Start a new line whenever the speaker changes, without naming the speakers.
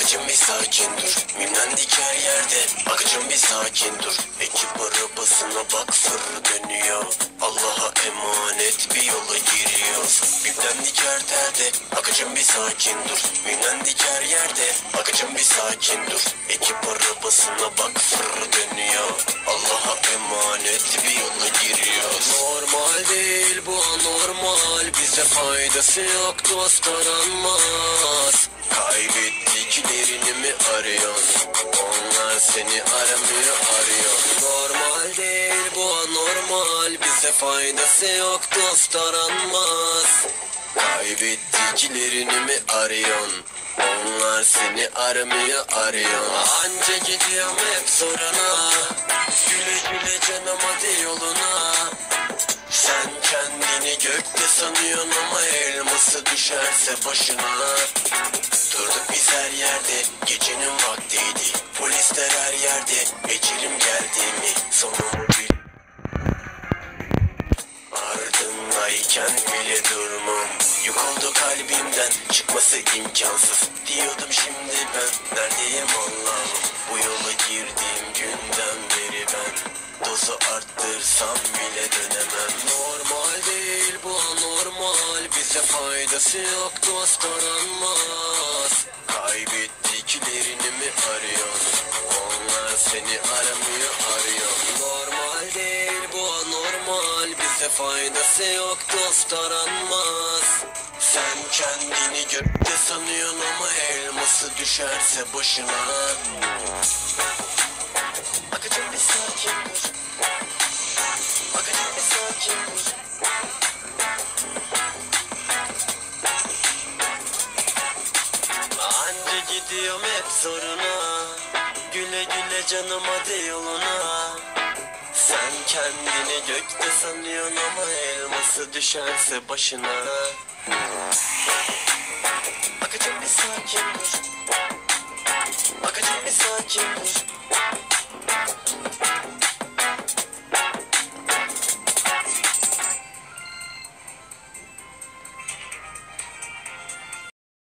Akıcım bir sakin dur, mimlendik her yerde. Akıcım bir sakin dur, ekip arabasına bak fırı dönüyor. Allah'a emanet bir yola giriyoruz. Mimlendik her terde. Akıcım bir sakin dur, mimlendik her yerde. Akıcım bir sakin dur, ekip arabasına bak fırı dönüyor. Allah'a emanet bir yola giriyoruz. Normal değil bu, anormal. Bize faydası yok, dost aranmaz. Kaybettiklerini mi arıyorsun? Onlar seni aramıyor, arıyor. Normal değil bu, anormal. Bize faydası yok, dost aranmaz. Kaybettiklerini mi arıyorsun? Onlar seni aramıyor, arıyor. Anca gidiyorum hep soruna. Güle güle canım, hadi yoluna. Sen kendini gökte sanıyorsun ama elması düşerse başına. Durduk biz her yerde, gecenin vaktiydi. Polisler her yerde, ecelim geldi mi? Sonumu bil. Ardındayken bile durmam. Yük oldu kalbimden, çıkması imkansız. Diyordum şimdi ben, neredeyim Allah'ım? Bu yola girdiğim günden beri ben. Dozu arttırsam bile dönemem. Normal değil bu, anormal. Bize faydası yok, dost aranmaz. Kaybettiklerini mi arıyorsun? Onlar seni aramıyor, arıyor. Normal değil bu, anormal. Bize faydası yok, dost aranmaz. Sen kendini gökte sanıyorsun ama elması düşerse başına. Akıcım bir sakin dur. Akıcım bir sakin dur. Anca gidiyorum hep zoruna. Güle güle canım, hadi yoluna. Sen kendini gökte sanıyorsun ama elması düşerse başına. Akıcım bir sakin dur. Akıcım bir sakin dur.